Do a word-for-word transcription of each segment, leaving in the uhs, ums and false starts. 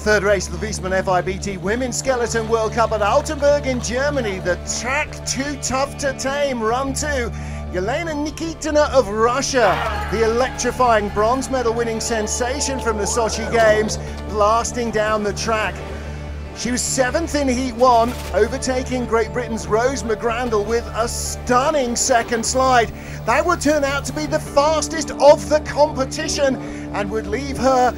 Third race of the Wiesmann F I B T Women's Skeleton World Cup at Altenburg in Germany. The track too tough to tame, run two. Elena Nikitina of Russia, the electrifying bronze medal winning sensation from the Sochi Games, blasting down the track. She was seventh in Heat one, overtaking Great Britain's Rose McGrandle with a stunning second slide. That would turn out to be the fastest of the competition and would leave her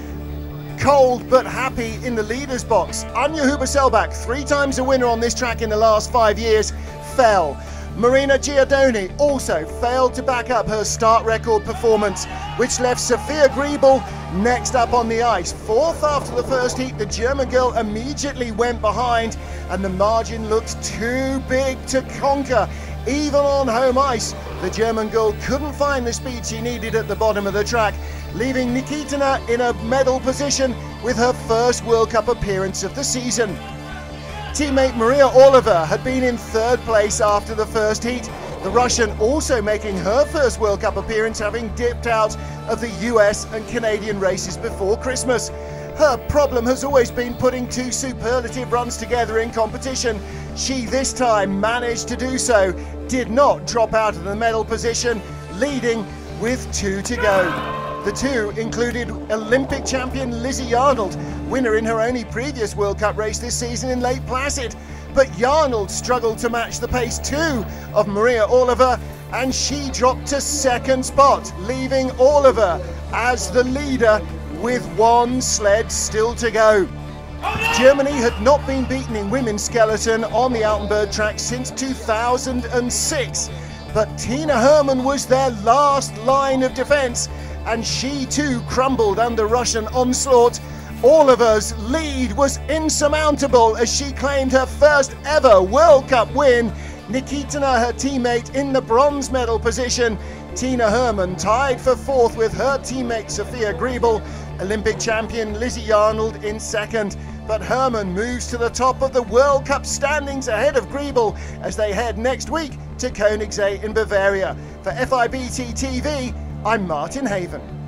cold but happy in the leader's box. Anja Huber-Selbach, three times a winner on this track in the last five years, fell. Marina Giordoni also failed to back up her start record performance, which left Sophia Griebel next up on the ice. Fourth after the first heat, the German girl immediately went behind and the margin looked too big to conquer. Even on home ice, the German girl couldn't find the speed she needed at the bottom of the track, leaving Nikitina in a medal position with her first World Cup appearance of the season. Teammate Maria Orlova had been in third place after the first heat, the Russian also making her first World Cup appearance, having dipped out of the U S and Canadian races before Christmas. Her problem has always been putting two superlative runs together in competition. She this time managed to do so, did not drop out of the medal position, leading with two to go. The two included Olympic champion Lizzie Yarnold, winner in her only previous World Cup race this season in Lake Placid. But Yarnold struggled to match the pace too of Maria Orlova, and she dropped to second spot, leaving Orlova as the leader with one sled still to go. Germany had not been beaten in women's skeleton on the Altenburg track since two thousand six, but Tina Hermann was their last line of defence, and she too crumbled under Russian onslaught. Orlova's lead was insurmountable as she claimed her first ever World Cup win. Nikitina, her teammate, in the bronze medal position. Tina Hermann tied for fourth with her teammate Sophia Griebel. Olympic champion Lizzie Yarnold in second. But Hermann moves to the top of the World Cup standings ahead of Griebel as they head next week to Koenigsee in Bavaria. For F I B T T V, I'm Martin Haven.